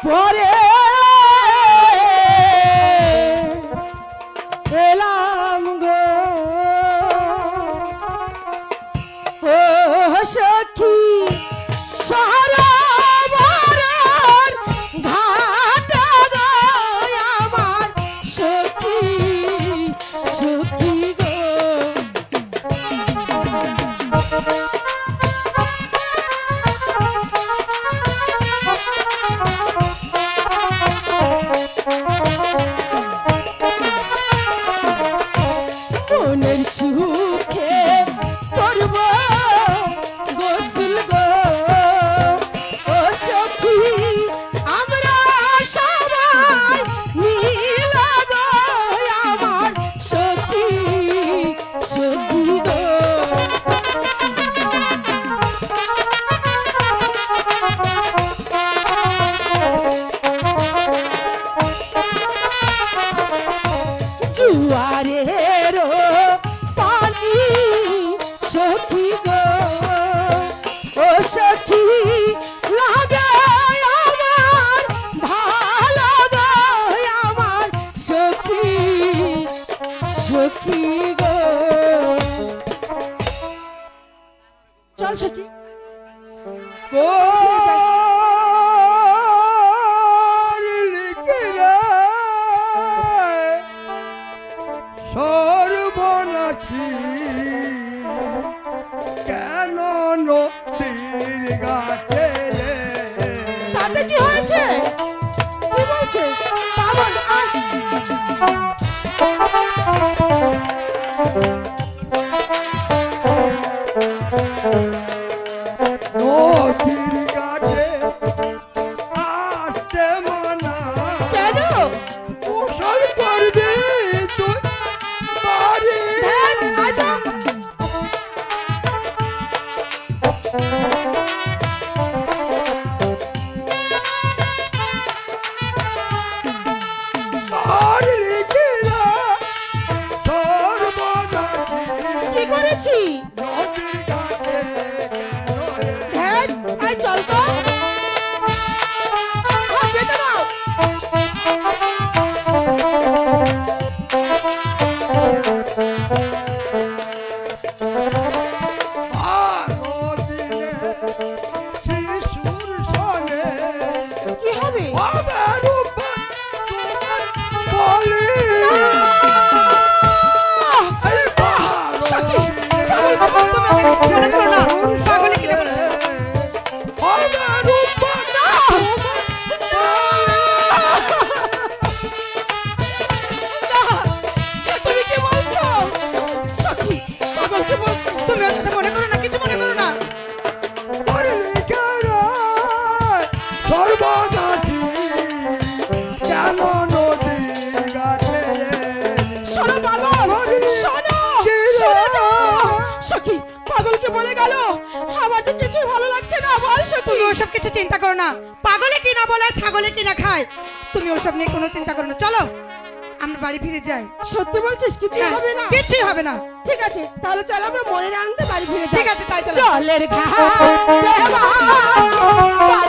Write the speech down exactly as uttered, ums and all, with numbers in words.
পরে এলাম গো ও সখী সরোবরের ঘাটে গো আমার সখী সখী গো মনের সুখে করব গোসল গো ও সখী আমরা সবাই মিল গো আমার সখী সখী গো জুয়ারের পানি সখী গো ও সখী লাগে আমার ভালো গো আমার সখী সখী গো চল সখী সর্বনাশী কেন নদীর ঘাটে তাতে কি হয়েছে কি বলছে পাগল আয় নদীর ঘাটে আসতে মানা কেন গোসল করবি তুই বাড়ি ধ্যান, আজা। আর লিখিলা সর্বনাশী কি করেছি নদীর ঘাটে কেন ধ্যান, আয় চল তো আয় যেতে দাও ভারতীয় শিশুর সনে কি হবে আমার উপর তোমার বলি এই সখী, ভারতীয় মনে করো না, পাগলে কিনে বলে আমার উপর তুমি কি বলছো সখী পাগল কি বলছো তুমি ওর কথা মনে করো না, কিছু মনে করো না। সর্বনাশী কেন নদীর ঘাটে শোনো পাগল শোনো শুনে যাও সখী পাগলকে বলে গেল আমার যে কিছু ভালো লাগছে না বল সখী তুমি ওসব কিছু চিন্তা করো না। পাগলে কিনা বলে ছাগলে কিনা খায়, তুমি ওসব নিয়ে কোনো চিন্তা করো না। চলো আমরা বাড়ি ফিরে যাই। সত্যি বলছিস কিছু হ্যাঁ, হবে না কিছুই হবে না। ঠিক আছে তাহলে চল আমরা মনের আনন্দে বাড়ি ফিরে যাই ঠিক আছে, তাই চলো। জলের ঘাটে বাস